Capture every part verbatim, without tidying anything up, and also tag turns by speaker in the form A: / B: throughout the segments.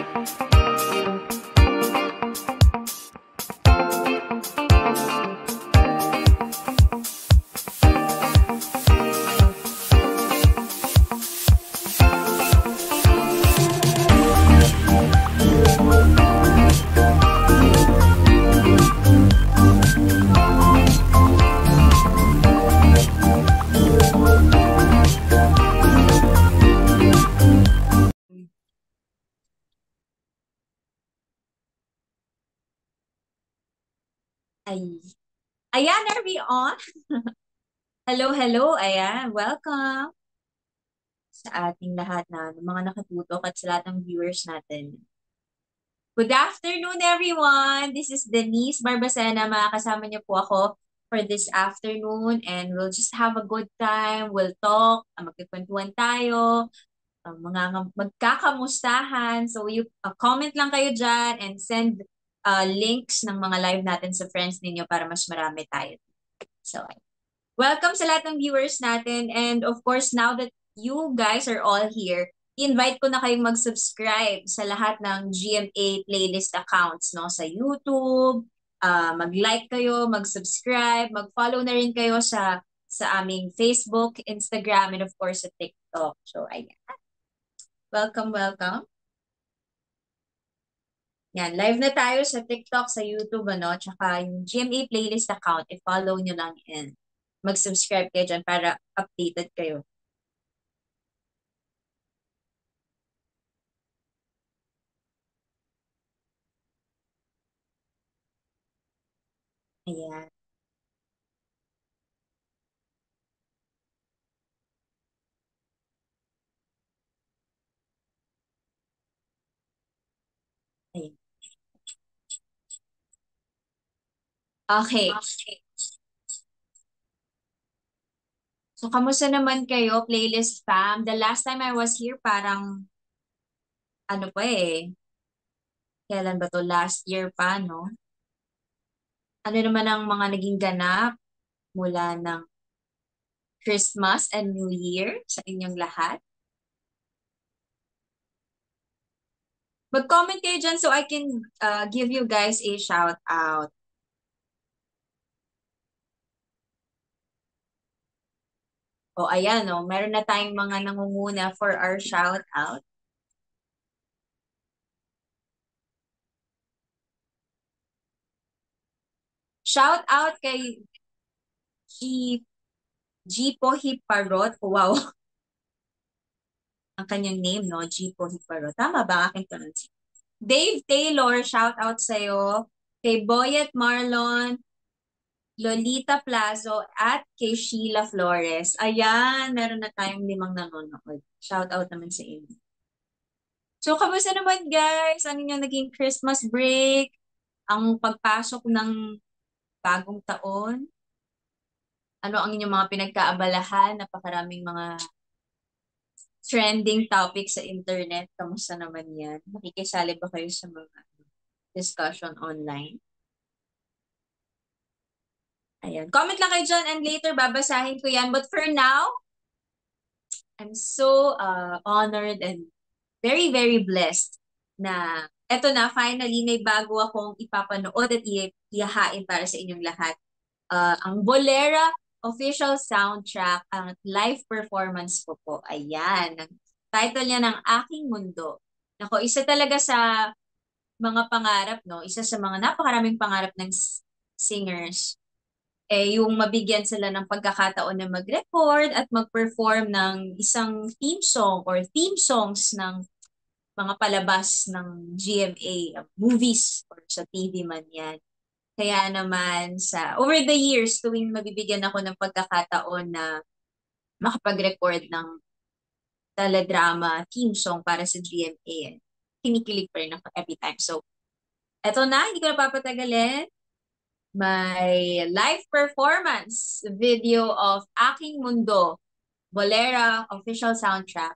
A: Ay. Ayan, are we on? Hello, hello. Ayan, welcome sa ating lahat na mga nakatutok at sa lahat ng viewers natin. Good afternoon, everyone. This is Denise Barbacena. Makakasama niyo po ako for this afternoon and we'll just have a good time. We'll talk, magkikwentuhan tayo, uh, mga magkakamustahan. So you uh, comment lang kayo dyan and send uh, links ng mga live natin sa friends ninyo para mas marami tayo. So, welcome sa lahat ng viewers natin. And of course, now that you guys are all here, invite ko na kayong mag-subscribe sa lahat ng G M A playlist accounts, no? Sa YouTube, uh, mag-like kayo, mag-subscribe, mag-follow na rin kayo sa sa aming Facebook, Instagram, and of course sa TikTok. So, ayan. Welcome, welcome. Yan, live na tayo sa TikTok, sa YouTube, ano, tsaka yung G M A playlist account, i-follow nyo lang and mag-subscribe kayo dyan para updated kayo. Ayan. Ayan. Okay. So, kamusta naman kayo, playlist fam? The last time I was here, parang, ano pa eh, kailan ba to? Last year pa, no? Ano naman ang mga naging ganap mula ng Christmas and New Year sa inyong lahat? Mag-comment kayo dyan so I can uh, give you guys a shout out. O ayan, no? Meron na tayong mga nangunguna for our shout out. Shout out kay G Gipo Hiparot. Wow. Ang kanyang name, no? Gipo Hiparot. Tama ba ang aking pronunciation? Dave Taylor, shout out sa'yo. Kay Boyet Marlon, Lolita Plazo, at kay Sheila Flores. Ayan, meron na tayong limang nanonood. Shout out naman sa inyo. So, kamusta naman guys? Ang inyong naging Christmas break? Ang pagpasok ng bagong taon? Ano ang inyong mga pinagkaabalahan? Napakaraming mga trending topics sa internet. Kamusta naman yan? Nakikisali ba kayo sa mga discussion online? Ayan. Comment lang kayo dyan and later babasahin ko yan. But for now, I'm so uh, honored and very, very blessed na eto na, finally, may bago akong ipapanood at ihahain para sa inyong lahat. Uh, ang Bolera official soundtrack, ang live performance ko po. Ayan. Ang title niya ng Aking Mundo. Nako, isa talaga sa mga pangarap, no? Isa sa mga napakaraming pangarap ng singers eh yung mabigyan sila ng pagkakataon na mag-record at mag-perform ng isang theme song or theme songs ng mga palabas ng G M A, uh, movies or sa T V man yan. Kaya naman sa over the years, tuwing mabibigyan ako ng pagkakataon na makapag-record ng teledrama theme song para sa G M A, eh, kinikilig pa rin ako every time. So, eto na, hindi ko na papatagalin. My live performance video of Aking Mundo, Bolera official soundtrack.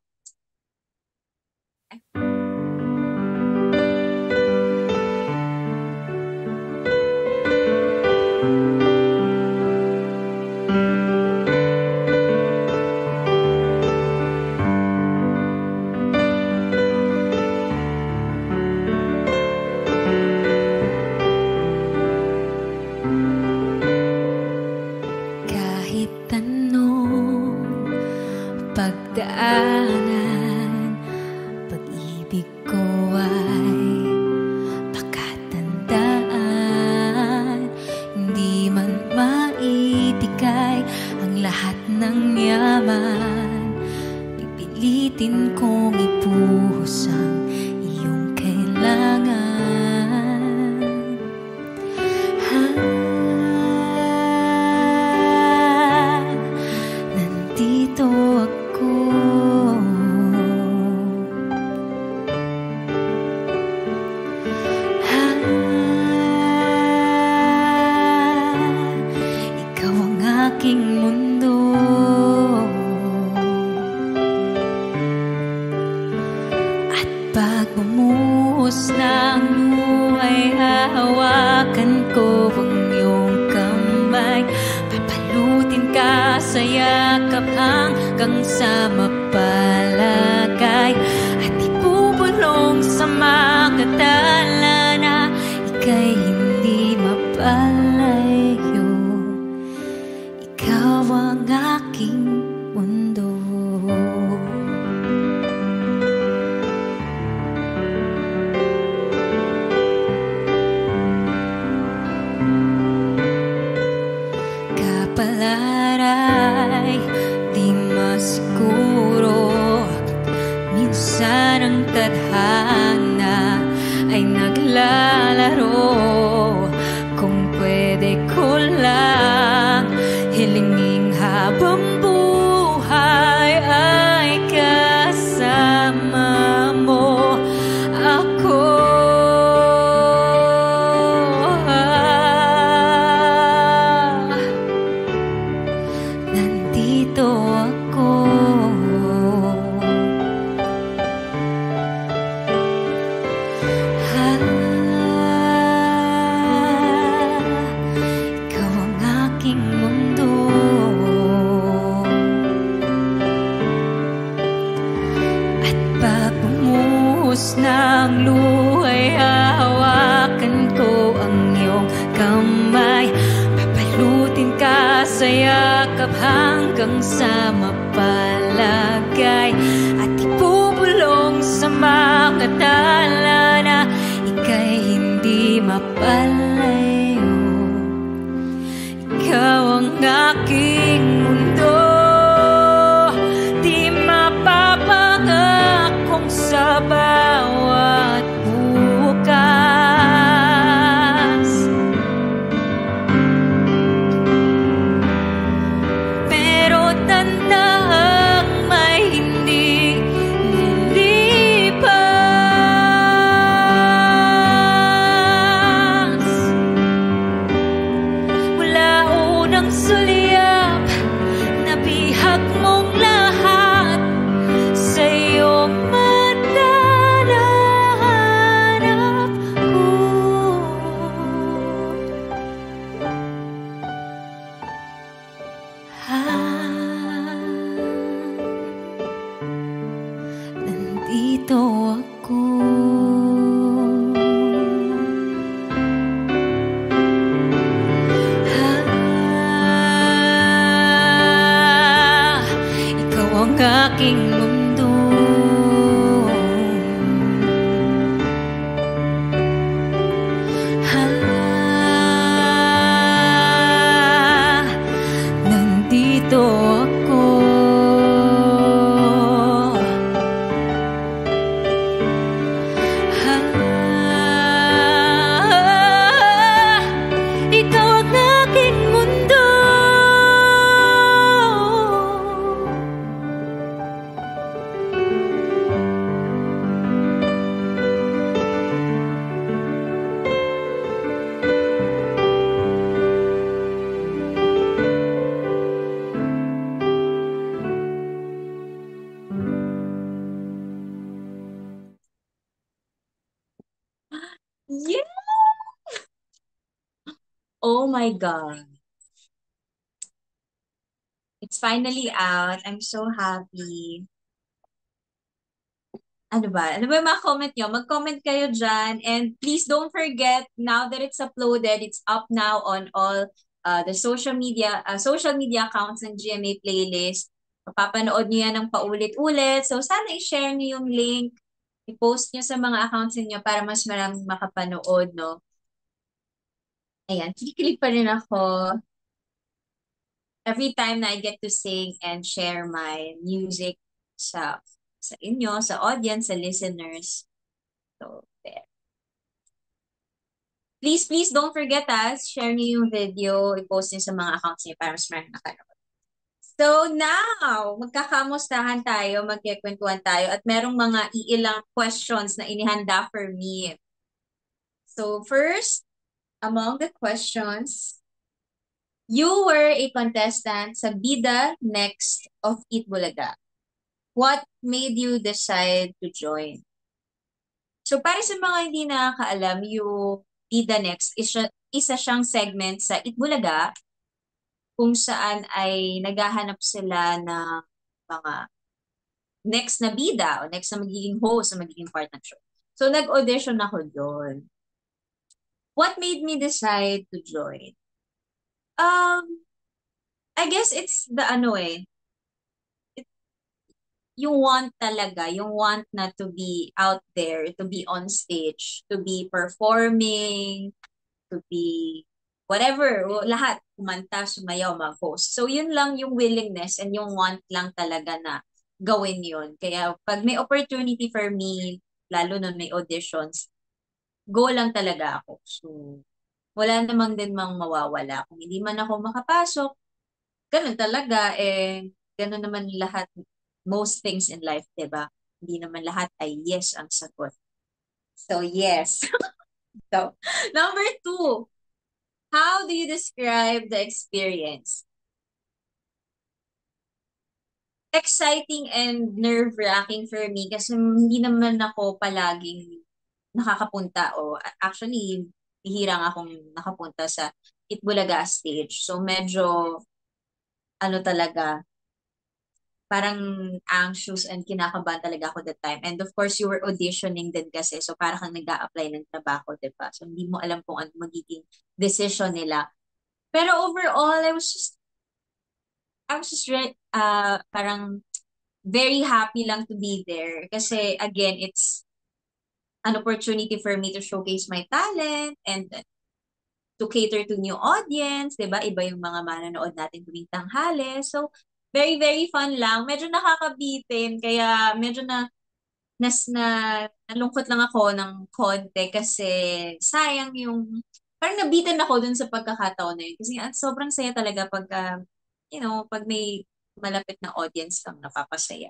B: ay pakatandaan, hindi man maitikay ang lahat ng yaman. Pipilitin kong ipuhos ang iyong kailangan. Ah, nandito ako. Aking mundo, at pag bumuhos ng luhay, hahawakan ko ang iyong kamay. Papalutin ka sa yakap hanggang sa mapalagay, at ibubulong sa mga tala na ika'y hindi mapalayo. Ikaw ang aking mundo. Kapalaray, di masiguro. Minsan ang tadhana ay naglalaro. Kung pwede ko lang hilingin habang buhay ay kasama mo ako. Ah, nandito ako. Ah, ikaw ang aking mundo. Pagbuhos ng luhay, hahawakan ko ang iyong kamay. Papalutin ka sa yakap hanggang sa mapalagay, at ibubulong sa mga tala na ika'y hindi mapalayo. Ikaw ang aking mundo. Sa bawat bukas, pero tandaan may hindi lilipas. Mula unang suliyap, nabihag mong lahat sa iyong nandito ako. Ah, ikaw ang aking mundo. Ah, nandito ako.
A: Yeah! Oh my God. It's finally out. I'm so happy. Ano ba? Ano ba yung mga comment nyo? Mag-comment kayo dyan. And please don't forget, now that it's uploaded, it's up now on all uh, the social media uh, social media accounts ng G M A Playlist. Mapapanood nyo yan ng paulit-ulit. So sana i-share nyo yung link I-post nyo sa mga accounts niyo para mas maraming makapanood, no? Ayan, kinikilig pa rin ako every time na I get to sing and share my music sa sa inyo, sa audience, sa listeners. So, there. Please, please don't forget us. Share niyo yung video. I-post niyo sa mga accounts niyo para mas maraming makanood. So now, magkakamustahan tayo, magkikwentuhan tayo, at merong mga iilang questions na inihanda for me. So first, among the questions, you were a contestant sa Bida Next of Eat Bulaga. What made you decide to join? So para sa mga hindi nakakaalam, yung Bida Next, isa, isa siyang segment sa Eat Bulaga kung saan ay naghahanap sila ng mga next na bida o next na magiging host o magiging part ng show. So nag-audition ako doon. What made me decide to join? Um, I guess it's the ano eh, yung want talaga, yung want na to be out there, to be on stage, to be performing, to be whatever, lahat, kumanta, sumayaw, mag-host. So yun lang yung willingness and yung want lang talaga na gawin yun. Kaya pag may opportunity for me, lalo nun may auditions, go lang talaga ako. So wala namang din mang mawawala. Kung hindi man ako makapasok, ganun talaga, eh, ganun naman lahat, most things in life, diba? Hindi naman lahat ay yes ang sagot. So, yes. So, number two, how do you describe the experience? Exciting and nerve-wracking for me kasi hindi naman ako palaging nakakapunta o actually, bihira nga akong nakapunta sa Itbulaga stage. So, medyo ano talaga, parang anxious and kinakabahan talaga ako that time. And of course, you were auditioning din kasi. So, parang kang nag apply ng trabaho, diba? So, hindi mo alam kung ano magiging decision nila. Pero overall, I was just, I was just re- uh, parang very happy lang to be there. Kasi, again, it's an opportunity for me to showcase my talent and to cater to new audience, 'di ba? Iba yung mga manonood natin tuwing tanghali. So, very very fun lang. Medyo nakakabitin kaya medyo na nas na nalungkot lang ako ng konti kasi sayang yung parang nabitin ako dun sa pagkakataon na yun. Kasi at sobrang saya talaga pag uh, you know, pag may malapit na audience kang napapasaya.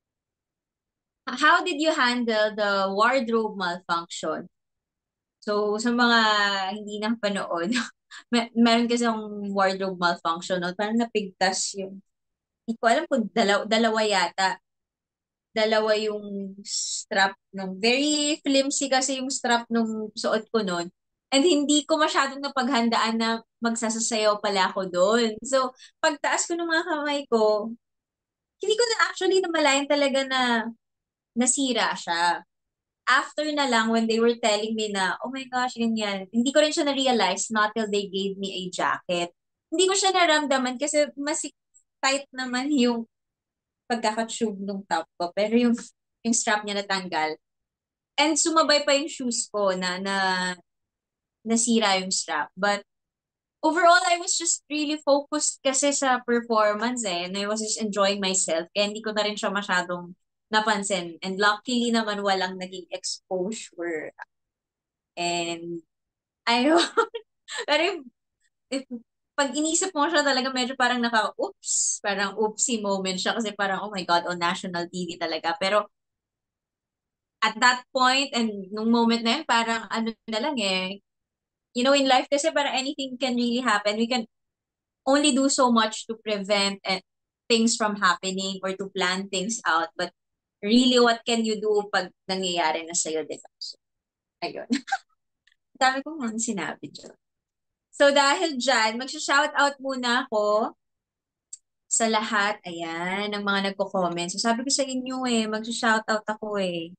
A: How did you handle the wardrobe malfunction? So, sa mga hindi nakapanood, mer meron kasi akong wardrobe malfunction, no? Parang napigtas yung, hindi ko alam kung dalaw dalawa yata. Dalawa yung strap nung, very flimsy kasi yung strap nung suot ko noon. And hindi ko masyadong napaghandaan na magsasasayaw pala ako doon. So, pagtaas ko ng mga kamay ko, hindi ko na actually namalayan talaga na nasira siya. After na lang when they were telling me na, oh my gosh, ganyan. Hindi ko rin siya na-realize not till they gave me a jacket. Hindi ko siya naramdaman kasi mas tight naman yung pagkakatube ng top ko. Pero yung, yung strap niya natanggal. And sumabay pa yung shoes ko na, na nasira yung strap. But overall, I was just really focused kasi sa performance eh. And I was just enjoying myself. Kaya hindi ko na rin siya masyadong napansin. And luckily naman walang naging exposure. And I don't, pero if, if pag inisip mo siya talaga medyo parang naka-oops, parang oopsie moment siya kasi parang oh my God, on national T V talaga. Pero at that point and nung moment na yun, parang ano na lang eh, you know, in life kasi parang anything can really happen. We can only do so much to prevent eh, things from happening or to plan things out. But really, what can you do pag nangyayari na sa'yo, diba? So, ayun. Dami kong mga sinabi dyan. So dahil dyan, magsha-shoutout muna ako sa lahat, ayan, ng mga nagko-comment. So sabi ko sa inyo eh, magsha-shoutout ako eh.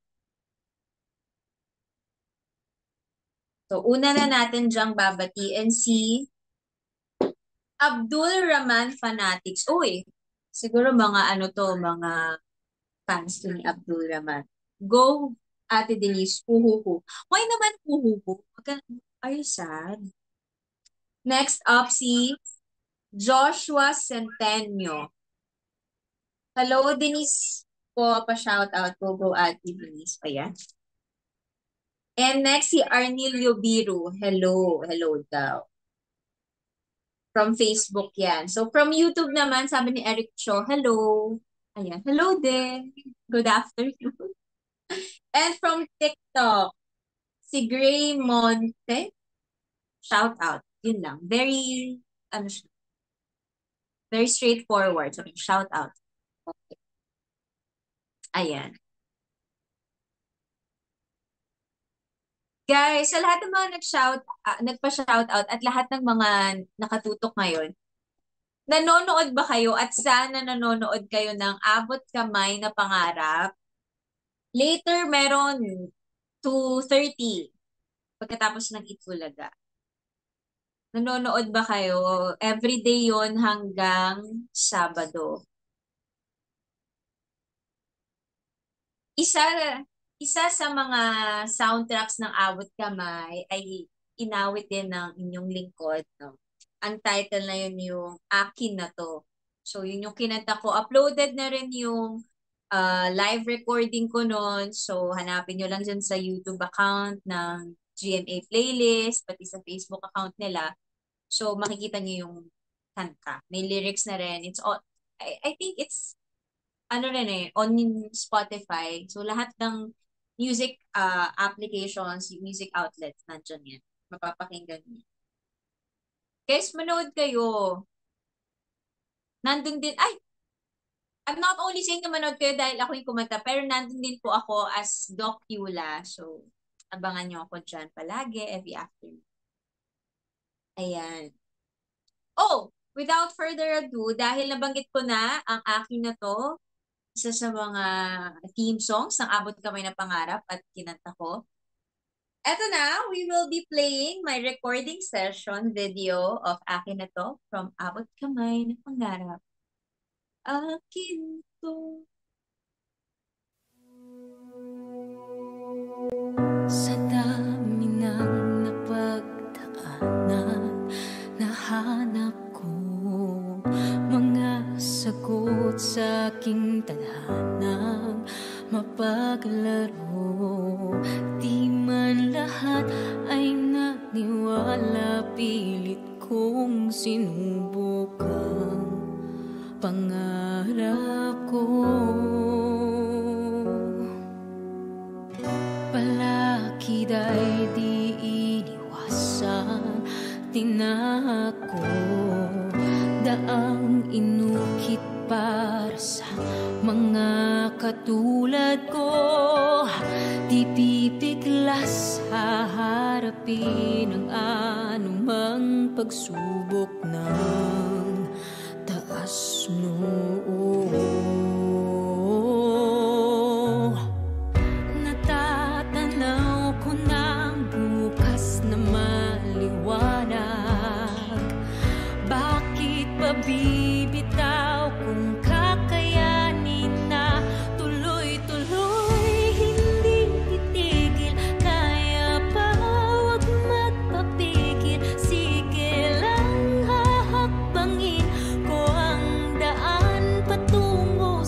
A: So una na natin dyang babatiin si Abdul Rahman Fanatics. Uy, siguro mga ano to, mga fans to ni Abdul Rahman. Go Ate Denise, huhuhu. Why naman huhuhu? Are you sad? Next up, si Joshua Centenio. Hello, Denise po. Pa-shout out po, go Ate Denise. Ayan. And next, si Arnilio Biru. Hello. Hello daw. From Facebook yan. So, from YouTube naman, sabi ni Eric Cho, hello. Ayan. Hello din. Good afternoon. And from TikTok, si Gray Monte. Shout out. Yun lang. Very, ano siya, very straightforward. So, shout out. Okay. Ayan. Guys, sa lahat ng mga nag-shout, uh, nagpa-shout out at lahat ng mga nakatutok ngayon, nanonood ba kayo at sana nanonood kayo ng Abot Kamay na Pangarap? Later, meron two thirty pagkatapos ng Itbulaga. Nanonood ba kayo? Everyday yon hanggang Sabado. Isa isa sa mga soundtracks ng Abot Kamay ay inawit din ng inyong lingkod, no? Ang title na yun yung Akin na To. So, yun yung kinanta ko. Uploaded na rin yung uh, live recording ko noon. So, hanapin nyo lang dyan sa YouTube account ng G M A Playlist, pati sa Facebook account nila. So, makikita nyo yung kanta. May lyrics na rin. It's all, I, I think it's ano rin eh, on Spotify. So, lahat ng music uh, applications, music outlets, nandyan yan. Mapapakinggan niyo. Guys, manood kayo. Nandun din, ay, I'm not only saying na manood kayo dahil ako yung kumanta, pero nandun din po ako as Doc Yula. So, abangan nyo ako dyan palagi, every afternoon. Ayan. Oh, without further ado, dahil nabanggit ko na ang Akin na To, isa sa mga theme songs ng Abot Kamay na Pangarap at kinanta ko. Eto na, we will be playing my recording session video of Akin na To from Abot Kamay na Pangarap. Akin to.
B: Sa dami ng napagdaanan, nahanap ko mga sagot sa aking tadhanang mapaglaro. Di man lahat ay naniwala, pilit kong sinubukan pangarap ko. Palakid ay di iniwasan, tinako, daang inukit para sa mga katulad ko. Di pipiglas haharapin ang anumang pagsubok ng taas noo. Natatanaw ko ng bukas na maliwanag. Bakit pa bibitaw kung kakayanin na tuloy-tuloy? Hindi titigil, kaya pa wag magpapigil. Sige lang, hahakbangin ko ang daan patungo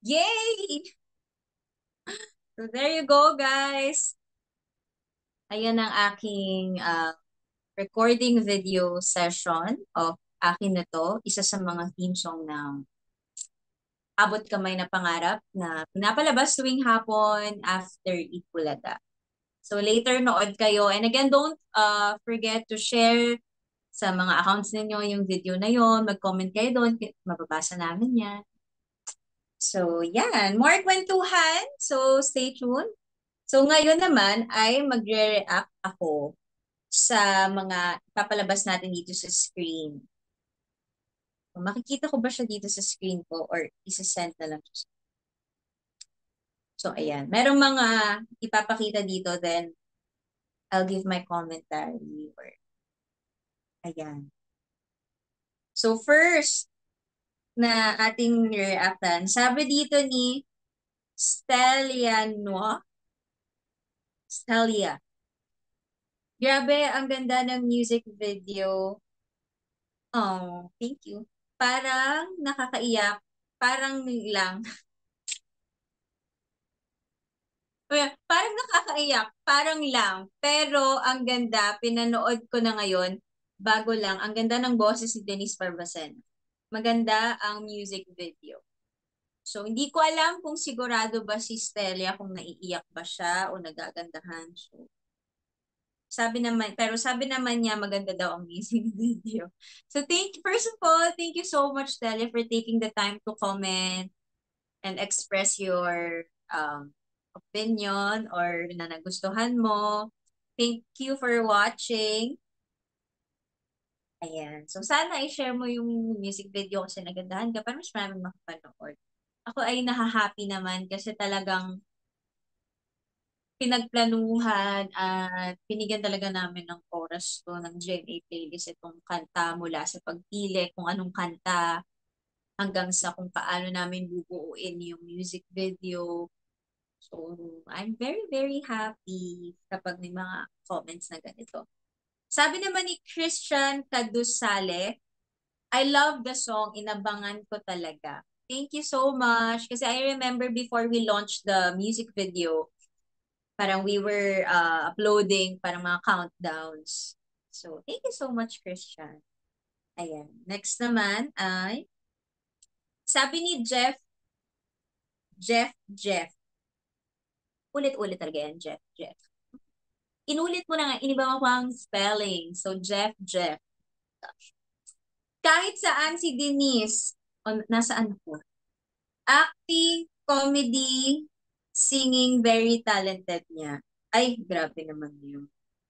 A: Yay! So there you go, guys. Ayan ang aking uh, recording video session of akin na to. Isa sa mga theme song ng Abot Kamay na Pangarap na pinapalabas tuwing hapon after Itbulaga. So later nood kayo. And again, don't uh, forget to share sa mga accounts ninyo yung video na yon. Mag-comment kayo doon. Mababasa namin yan. So yan, more kwentuhan. So stay tuned. So ngayon naman ay magre-react ako sa mga papalabas natin dito sa screen. Makikita ko ba siya dito sa screen ko or isa-send na lang siya? So ayan, merong mga ipapakita dito, then I'll give my commentary or ayan. So first na ating reactan, sabi dito ni Stelia no? Stelia. Grabe, ang ganda ng music video. Oh, thank you. Parang nakakaiyak. Parang lang. Parang nakakaiyak. Parang lang. Pero ang ganda, pinanood ko na ngayon, bago lang. Ang ganda ng boses ni Denise Barbacena. Maganda ang music video. So, hindi ko alam kung sigurado ba si Stelia kung naiiyak ba siya o nagagandahan. So, sabi naman, pero sabi naman niya maganda daw ang music video. So thank you, first of all, thank you so much, Delia, for taking the time to comment and express your um, opinion or na nagustuhan mo. Thank you for watching. Ayan. So sana i-share mo yung music video kasi nagandahan ka para mas maraming makapanood. Ako ay nahahappy naman kasi talagang pinagplanuhan at binigyan talaga namin ng oras to ng G M A playlist itong kanta mula sa pagpili kung anong kanta hanggang sa kung paano namin bubuuin yung music video. So, I'm very, very happy kapag may mga comments na ganito. Sabi naman ni Christian Cadusale, I love the song, inabangan ko talaga. Thank you so much. Kasi I remember before we launched the music video, parang we were uh, uploading parang mga countdowns. So, thank you so much, Christian. Ayan. Next naman ay, sabi ni Jeff, Jeff, Jeff. Ulit-ulit talaga yan, Jeff, Jeff. Inulit mo na nga, iniba mo pang spelling. So, Jeff, Jeff. Kahit saan si Denise, o nasaan po? Acting, comedy, singing, very talented niya. Ay, grabe naman yun.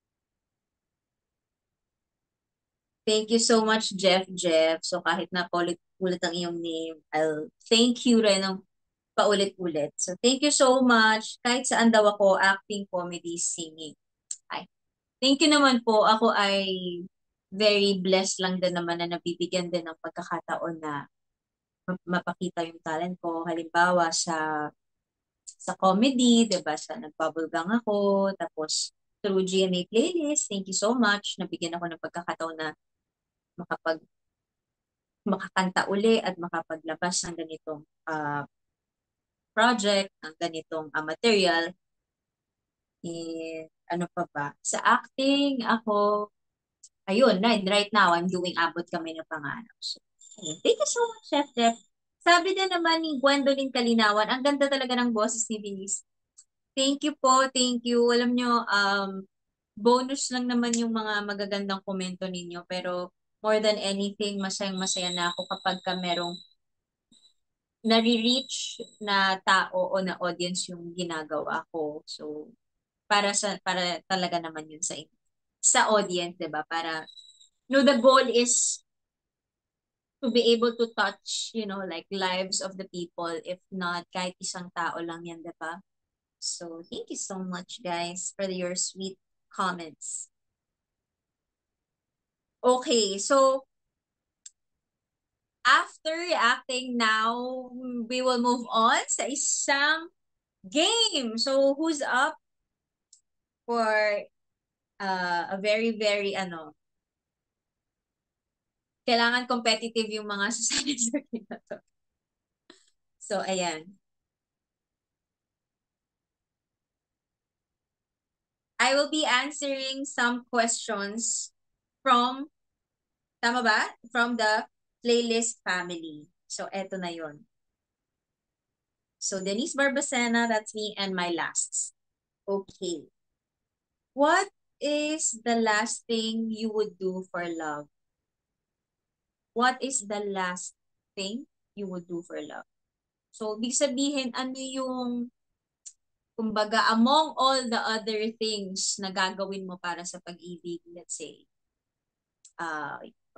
A: Thank you so much, Jeff, Jeff. So kahit na paulit-ulit ang iyong name, I'll thank you rin ng paulit-ulit. So thank you so much. Kahit saan daw ako, acting, comedy, singing. Ay, thank you naman po. Ako ay very blessed lang din naman na nabibigyan din ng pagkakataon na mapakita yung talent ko. Halimbawa sa sa comedy, 'di ba? Sa nagbubblegang ako, tapos through G M A playlist. Thank you so much. Nabigyan ako ng pagkakataon na makapag makakanta uli at makapaglabas ng ganitong uh, project, ng ganitong uh, material. Eh, ano pa ba? Sa acting, ako, ayun, right now, I'm doing Abot Kami ng Pangarap. So, ayun. Thank you so much, Chef Jeff. Sabi din naman ni Gwendolyn Kalinawan, ang ganda talaga ng boses ni Denise. Thank you po, thank you. Alam nyo, um, bonus lang naman yung mga magagandang komento ninyo. Pero more than anything, masayang-masaya na ako kapag ka merong nare-reach na tao o na audience yung ginagawa ko. So, para sa para talaga naman yun sa sa audience, 'di ba? Para no, the goal is to be able to touch, you know, like lives of the people. If not, kahit isang tao lang yan, 'di ba? So, thank you so much, guys, for your sweet comments. Okay, so after reacting now, we will move on sa isang game. So, who's up for uh, a very, very, ano, kailangan competitive yung mga sasali sa game na to. So, ayan. I will be answering some questions from, tama ba? From the playlist family. So, eto na yon. So, Denise Barbacena, that's me, and my lasts. Okay. What is the last thing you would do for love? What is the last thing you would do for love? So, big sabihin, ano yung, kumbaga, among all the other things na gagawin mo para sa pag-ibig, let's say, uh,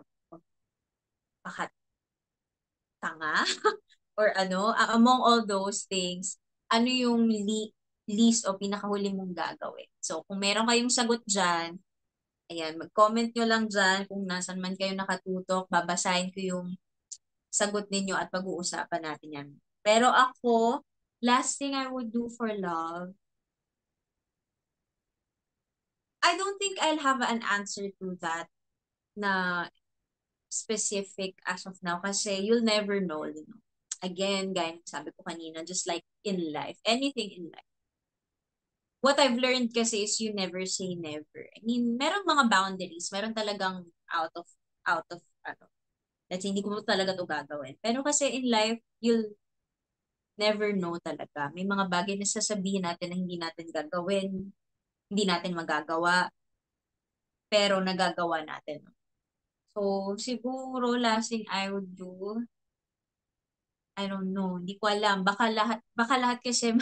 A: pakatanga, or ano, a- among all those things, ano yung li- least o pinakahuli mong gagawin? So, kung meron kayong sagot dyan, ayan, mag-comment nyo lang dyan kung nasan man kayo nakatutok, babasahin ko yung sagot ninyo at pag-uusapan natin yan. Pero ako, last thing I would do for love, I don't think I'll have an answer to that na specific as of now kasi you'll never know, you know. Again, gaya ng sabi ko kanina, just like in life, anything in life. What I've learned kasi is you never say never. I mean, merong mga boundaries, meron talagang out of, out of, ano, let's say, hindi ko talaga to gagawin. Pero kasi in life, you'll never know talaga. May mga bagay na sasabihin natin na hindi natin gagawin, hindi natin magagawa, pero nagagawa natin. So, siguro, last thing I would do, I don't know, hindi ko alam. Baka lahat, baka lahat kasi,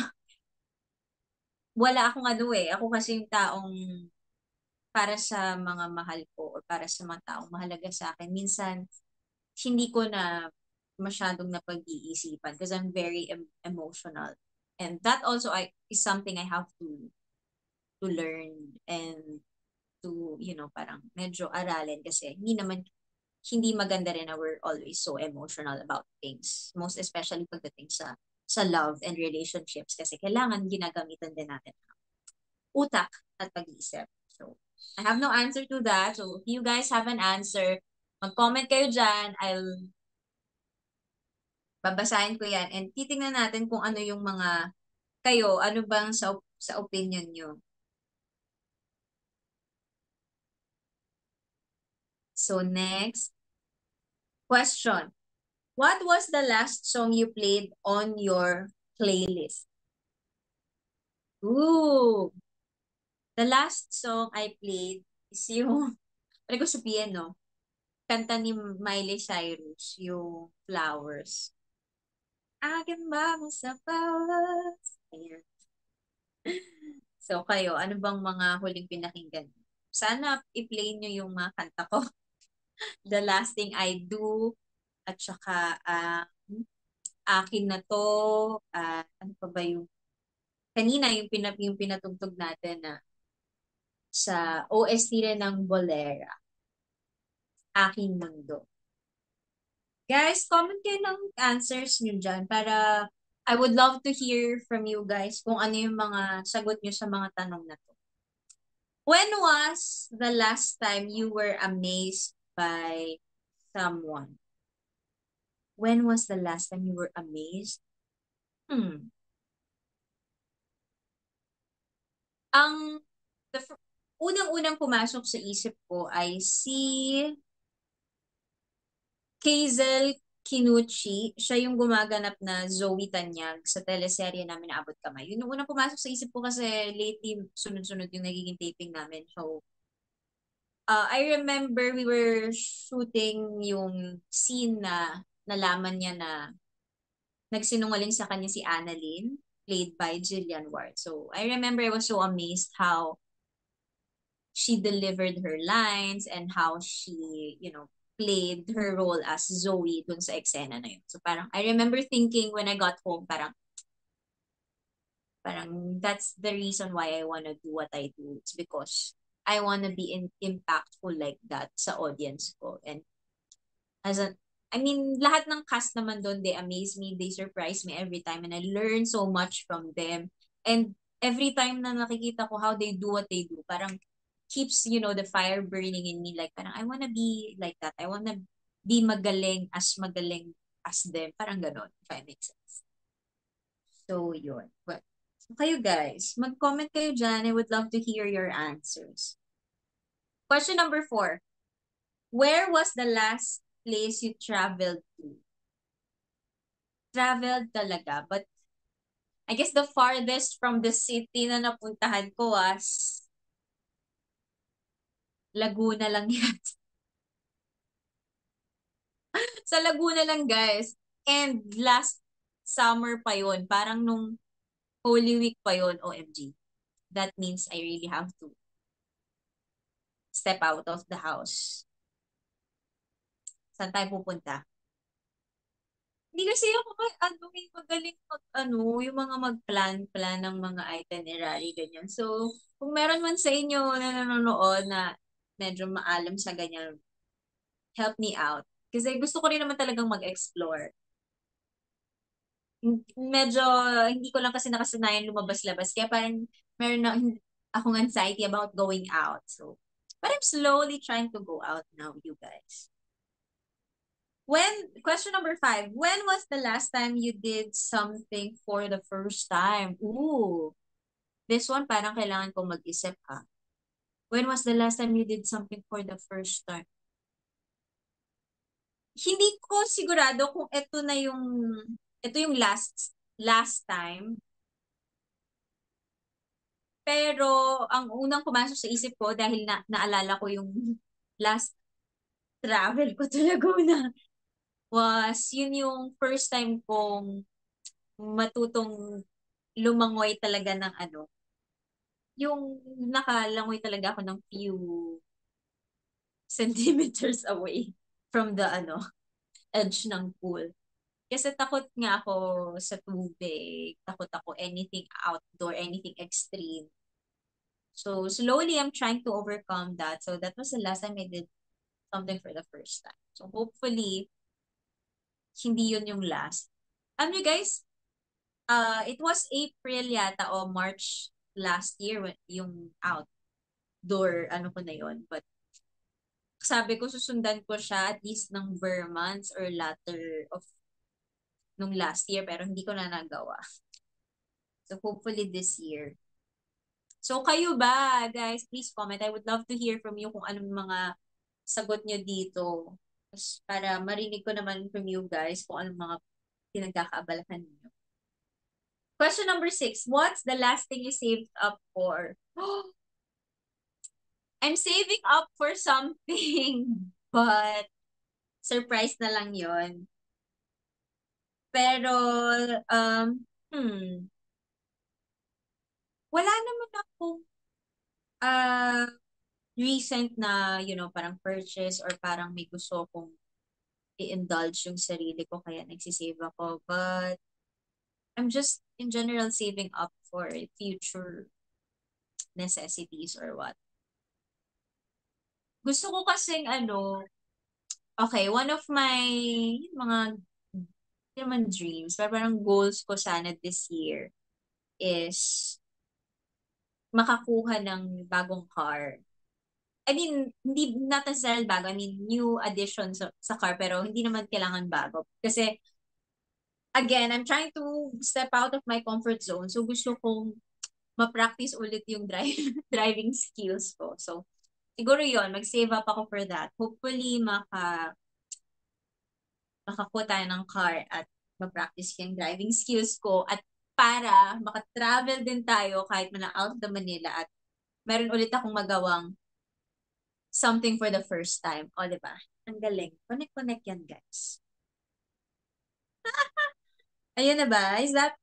A: wala akong ano eh. Ako kasi yung taong para sa mga mahal ko or para sa mga taong mahalaga sa akin. Minsan, hindi ko na masyadong napag-iisipan because I'm very em- emotional. And that also I is something I have to to learn and to, you know, parang medyo aralin kasi hindi naman, hindi maganda rin na we're always so emotional about things. Most especially pagdating sa sa love and relationships kasi kailangan ginagamitan din natin ang utak at pag-iisip. So, I have no answer to that. So, if you guys have an answer, mag-comment kayo dyan. I'll babasahin ko yan and titingnan natin kung ano yung mga kayo, ano bang sa sa opinion nyo. So, next question. What was the last song you played on your playlist? Ooh, the last song I played is yung, ano ko sabihin, no? Kanta ni Miley Cyrus, yung Flowers. Akin ba mo sa flowers? Ayan. So, kayo, ano bang mga huling pinakinggan? Sana i-play nyo yung mga kanta ko. The Last Thing I Do, at saka, ah, akin na to, at ano pa ba yung, kanina yung, pinap yung pinatugtog natin na sa O S T rin ng Bolera, Aking Mundo. Guys, comment kayo ng answers nyo dyan para I would love to hear from you guys kung ano yung mga sagot nyo sa mga tanong na to. When was the last time you were amazed by someone? When was the last time you were amazed? Hmm. Ang the fir- unang-unang pumasok sa isip ko ay si Hazel Kinuchi. Siya yung gumaganap na Zoe Tanyag sa teleserye namin na Abot Kamay. Yun yung unang pumasok sa isip ko kasi lately sunod-sunod yung nagiging taping namin. So, uh, I remember we were shooting yung scene na nalaman niya na nagsinungaling sa kanya si Annalyn, played by Jillian Ward. So, I remember I was so amazed how she delivered her lines and how she, you know, played her role as Zoe dun sa eksena na yun. So parang, I remember thinking when I got home, parang, parang that's the reason why I wanna do what I do. It's because I wanna be in, impactful like that sa audience ko. And as a, I mean, lahat ng cast naman doon, they amaze me, they surprise me every time, and I learn so much from them. And every time na nakikita ko how they do what they do, parang keeps, you know, the fire burning in me. Like, parang I wanna be like that. I wanna be magaling as magaling as them. Parang ganon, if I make sense. So, yun. But, Kayo guys, mag-comment kayo dyan. I would love to hear your answers. Question number four. Where was the last place you traveled to? Traveled talaga, but I guess the farthest from the city na napuntahan ko was Laguna lang yan. Sa Laguna lang, guys. And last summer pa yon, parang nung Holy Week pa yon, O M G. That means I really have to step out of the house. Saan tayo pupunta? Hindi kasi ako mag, ano, may magaling mag, ano, yung mga mag-plan-plan ng mga itinerary, ganyan. So, kung meron man sa inyo na nanonood na medyo maalam sa ganyan, help me out. Kasi gusto ko rin naman talagang mag-explore. Medyo hindi ko lang kasi nakasanayan lumabas-labas. Kaya parang meron na akong anxiety about going out. So, but I'm slowly trying to go out now, you guys. When, question number five, when was the last time you did something for the first time? Ooh, this one parang kailangan ko mag-isip ha. When was the last time you did something for the first time? Hindi ko sigurado kung ito na yung, ito yung last, last time. Pero ang unang pumasok sa isip ko dahil na, naalala ko yung last travel ko to Laguna was yun yung first time kong matutong lumangoy talaga ng ano, yung nakalangoy talaga ako ng few centimeters away from the ano, edge ng pool. Kasi takot nga ako sa tubig, takot ako anything outdoor, anything extreme. So slowly I'm trying to overcome that. So that was the last time I did something for the first time. So hopefully, hindi yun yung last. Ano guys, uh, it was April yata o March last year when, yung outdoor ano ko na yun. But sabi ko susundan ko siya at least ng bare months or latter of nung last year pero hindi ko na nagawa. So hopefully this year. So kayo ba guys, please comment. I would love to hear from you kung anong mga sagot nyo dito. Para marinig ko naman from you guys kung anong mga pinagkakaabalahan niyo. Question number six. What's the last thing you saved up for? I'm saving up for something, but surprise na lang yon. Pero, um, hmm, wala naman akong uh, recent na, you know, parang purchase or parang may gusto kong i-indulge yung sarili ko kaya nagsisave ako. But, I'm just in general saving up for future necessities or what. Gusto ko kasing ano, okay, one of my mga hindi naman dreams, pero parang goals ko sana this year is makakuha ng bagong car. I mean, hindi not necessarily bago. I mean, new addition sa, sa car, pero hindi naman kailangan bago. Kasi, again, I'm trying to step out of my comfort zone. So, gusto kong ma-practice ulit yung drive, driving skills ko. So, siguro yon mag-save up ako for that. Hopefully, maka, makakuha tayo ng car at ma-practice yung driving skills ko at para maka-travel din tayo kahit man out of the Manila at meron ulit akong magawang something for the first time. O, diba? Ang galing. Connect-connect yan, guys. Ayun na ba? Is that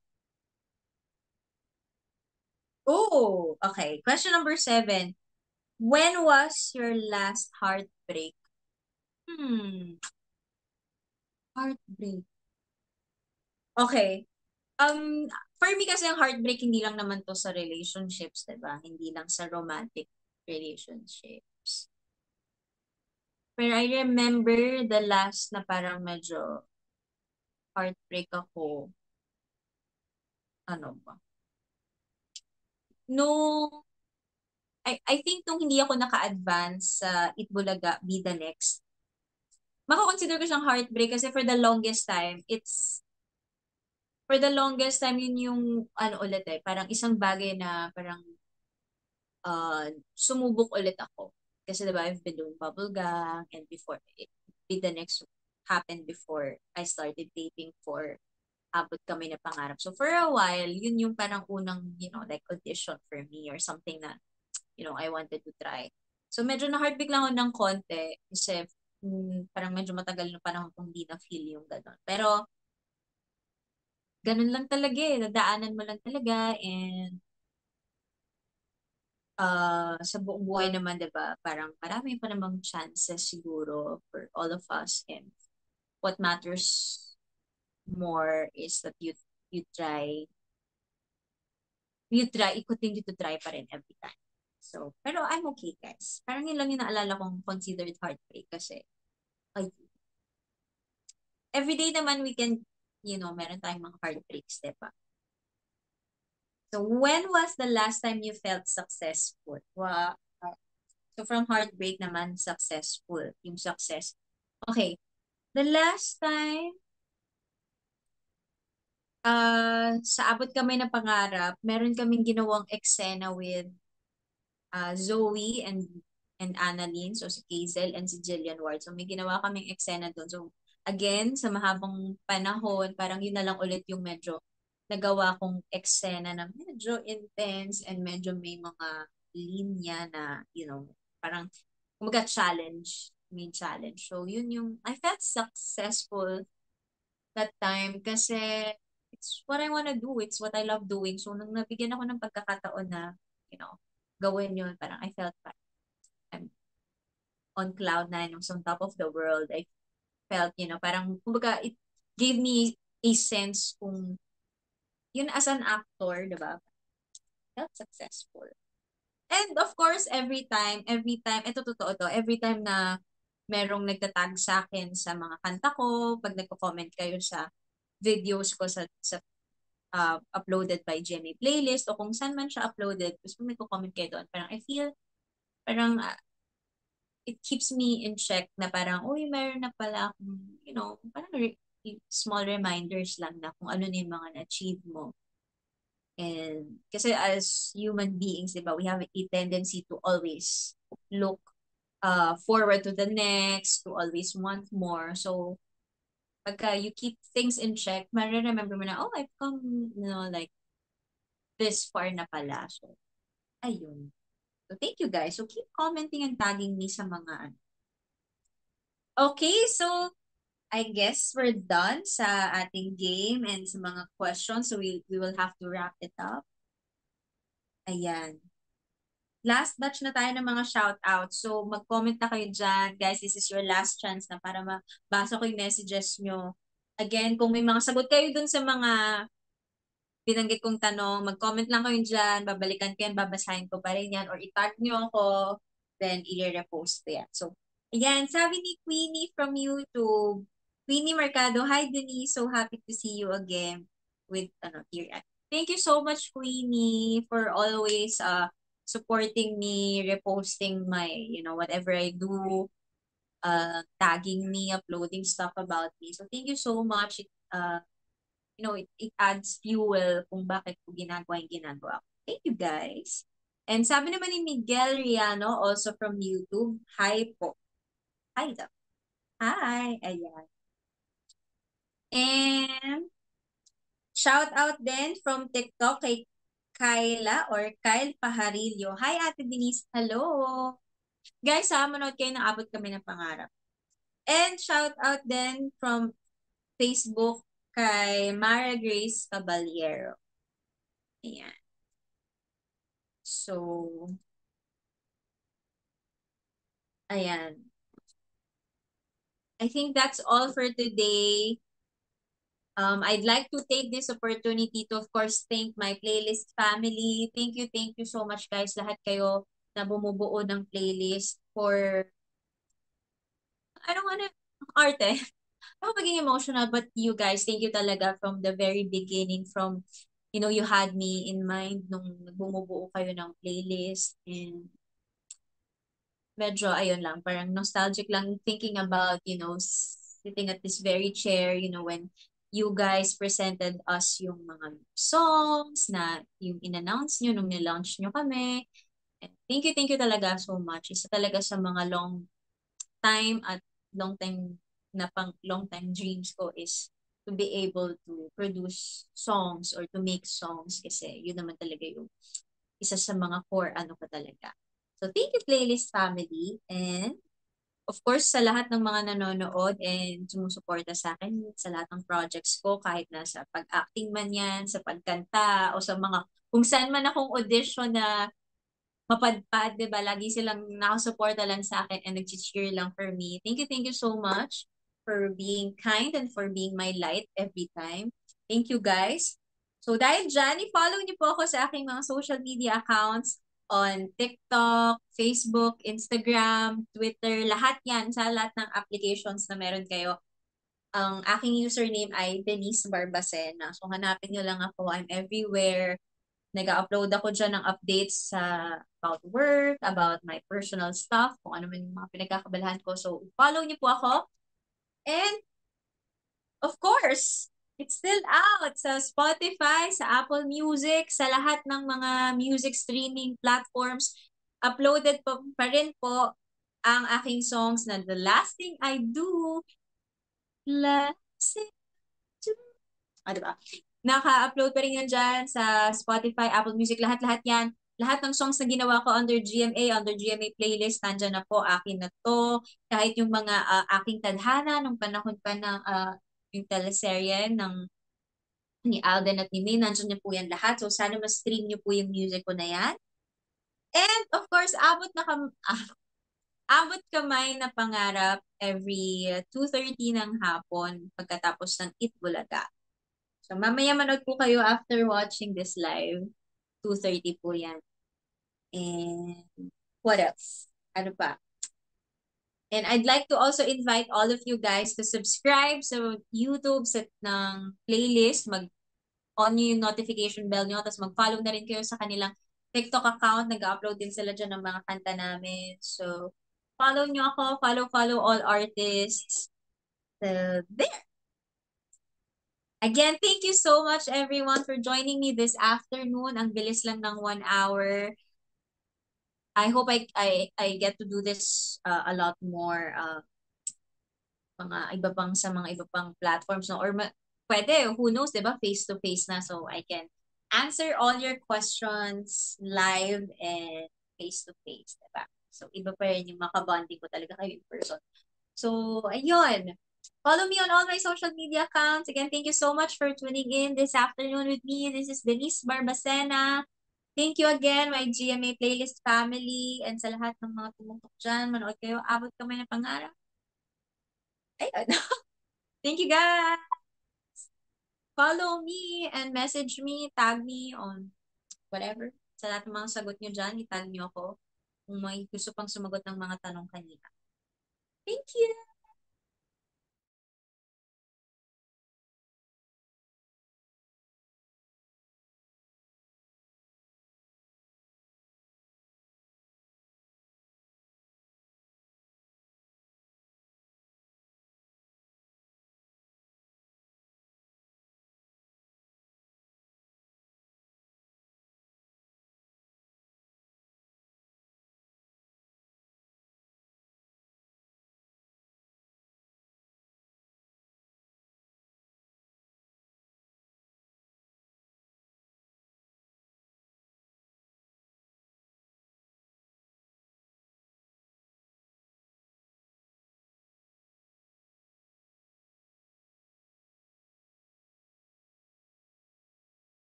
A: Oh, okay. Question number seven. When was your last heartbreak? Hmm, heartbreak. Okay. Um, for me kasi ang heartbreak hindi lang naman to sa relationships, 'di ba? Hindi lang sa romantic relationships. Pero I remember the last na parang medyo heartbreak ako. Ano ba? No, I, I think nung hindi ako naka-advance sa Itbulaga, Be the Next, mako-consider ko siyang heartbreak kasi for the longest time, it's for the longest time, yun yung, ano ulit eh, parang isang bagay na parang uh, sumubok ulit ako. Kasi diba, I've been doing bubble gang and before, it be the next happened before I started dating for abot kami na pangarap. So for a while, yun yung parang unang, you know, like audition for me or something na, you know, I wanted to try. So medyo na-heartbreak lang ako ng konti kasi mm, parang medyo matagal na panahon kung di na-feel yung gano'n. Pero ganun lang talaga eh. Nadaanan mo lang talaga and uh, sa buong buhay naman, 'di ba? Parang marami pa namang chances siguro for all of us and what matters more is that you you try you try you continue to try pa rin every time. So, pero I'm okay, guys. Parang yun lang yung naalala kong considered heartbreak kasi ay, everyday naman we can, you know, meron tayong mga heartbreaks, 'di ba? So, when was the last time you felt successful? Wow. So, from heartbreak naman, successful. Yung success. Okay. The last time, uh, sa abot kami na pangarap, meron kaming ginawang eksena with uh, Zoe and and Annalyn, so si Hazel and si Jillian Ward. So, may ginawa kaming eksena doon. So, again, sa mahabang panahon, parang yun na lang ulit yung medyo nagawa kong eksena na medyo intense and medyo may mga linya na, you know, parang kumbaga challenge, may challenge. So, yun yung, I felt successful that time kasi it's what I wanna do. It's what I love doing. So, nung nabigyan ako ng pagkakataon na, you know, gawin yun, parang I felt like I'm on cloud nine, I was on top of the world. I felt, you know, parang, kumbaga, it gave me a sense kung, yun as an actor, di ba? Felt successful. And of course, every time, every time, ito totoo to, every time na merong nagtatag sa akin sa mga kanta ko, pag nagko-comment kayo sa videos ko sa, sa uh, uploaded by G M A playlist o kung saan man siya uploaded, tapos kung nagko-comment kayo doon, parang I feel, parang uh, it keeps me in check na parang, uy, meron na pala akong, you know, parang re- small reminders lang na kung ano na yung mga na-achieve mo. And kasi as human beings, di ba, we have a tendency to always look uh, forward to the next, to always want more. So, pagka you keep things in check, remember mo na, oh, I've come, you know, like, this far na pala. So, ayun. So, thank you guys. So, keep commenting and tagging me sa mga ano. Okay, so, I guess we're done sa ating game and sa mga questions. So, we, we will have to wrap it up. Ayan. Last batch na tayo ng mga shout-out. So, mag-comment na kayo dyan. Guys, this is your last chance na para mabasa ko yung messages nyo. Again, kung may mga sagot kayo dun sa mga binanggit kong tanong, mag-comment lang kayo dyan. Babalikan ko yan, babasahin ko pa rin yan. Or itag nyo ako, then i-repost ko yan. So, ayan, sabi ni Queenie from YouTube. Queenie Mercado, hi Denise, so happy to see you again with ano, tear eye. Thank you so much, Queenie, for always uh supporting me, reposting my, you know, whatever I do, uh, tagging me, uploading stuff about me. So thank you so much. It, uh, you know, it, it adds fuel kung bakit ko ginagawa yung ginagawa ko. Thank you, guys. And sabi naman ni Miguel Riano, also from YouTube, hi po. Hi daw. Hi. Ayan. And shout out din from TikTok kay Kyla or Kyle Pajarillo. Hi, Ate Denise. Hello. Guys, ha, manood kayo ng Abot Kami ng Pangarap. And shout out din from Facebook kay Mara Grace Caballero. Ayan. So, ayan. I think that's all for today. Um, I'd like to take this opportunity to, of course, thank my playlist family. Thank you, thank you so much, guys. Lahat kayo na bumubuo ng playlist for, I don't wanna, arte. Ako maging emotional, but you guys, thank you talaga from the very beginning, from, you know, you had me in mind nung bumubuo kayo ng playlist. And medyo, ayun lang, parang nostalgic lang thinking about, you know, sitting at this very chair, you know, when you guys presented us yung mga songs na yung in-announce nyo nung nilaunch nyo kami. And thank you, thank you talaga so much. Isa talaga sa mga long time at long time na pang long time dreams ko is to be able to produce songs or to make songs kasi yun naman talaga yung isa sa mga core ano ko talaga. So thank you playlist family, and of course sa lahat ng mga nanonood and sumusuporta sa akin sa lahat ng projects ko, kahit na sa pag-acting man yan, sa pagkanta o sa mga kung saan man akong audition na mapadpad, 'di ba? Lagi silang nakasuporta lang sa akin and nag-cheer lang for me. Thank you, thank you so much for being kind and for being my light every time. Thank you, guys. So dahil dyan, i-follow niyo po ako sa aking mga social media accounts on TikTok, Facebook, Instagram, Twitter, lahat yan, sa lahat ng applications na meron kayo. Ang aking username ay Denise Barbacena. So hanapin niyo lang ako. I'm everywhere. Nag-upload ako dyan ng updates sa about work, about my personal stuff, kung ano man yung mga pinagkakabalahan ko. So, follow niyo po ako. And, of course, it's still out sa Spotify, sa Apple Music, sa lahat ng mga music streaming platforms. Uploaded po pa rin po ang aking songs na The Last Thing I Do, Last Thing I Do. Ah, diba? Naka-upload pa rin yan dyan sa Spotify, Apple Music, lahat-lahat yan. Lahat ng songs na ginawa ko under G M A, under G M A playlist, nandyan na po, akin na to. Kahit yung mga uh, aking tadhana nung panahon pa ng uh, yung teleserye ng ni Alden at ni May, nandyan niyo po yan lahat. So sana ma-stream niyo po yung music ko na yan. And of course, abot na kam ah, abot kamay na pangarap every two thirty ng hapon pagkatapos ng Eat Bulaga. So, mamaya manood po kayo after watching this live. two thirty po yan. And what else? Ano pa? And I'd like to also invite all of you guys to subscribe sa YouTube sa ng playlist. Mag-on nyo yung notification bell nyo. Tapos mag-follow na rin kayo sa kanilang TikTok account. Nag-upload din sila dyan ng mga kanta namin. So, follow nyo ako. Follow, follow all artists. So, there. Again, thank you so much everyone for joining me this afternoon. Ang bilis lang ng one hour. I hope I I, I get to do this uh, a lot more uh, mga iba pang sa mga iba pang platforms no or ma- pwede, who knows, 'di ba? Face to face na, so I can answer all your questions live and face to face, 'di ba? So iba pa rin yung makabonding ko talaga kayo in person. So ayun. Follow me on all my social media accounts. Again, thank you so much for tuning in this afternoon with me. This is Denise Barbacena. Thank you again, my G M A Playlist family, and sa lahat ng mga tumutok dyan. Manood kayo. Abot kamay ng pangarap. Ayun. Thank you, guys. Follow me and message me, tag me on whatever. Sa lahat ng mga sagot nyo dyan, itag nyo ako kung may gusto pang sumagot ng mga tanong kanina. Thank you!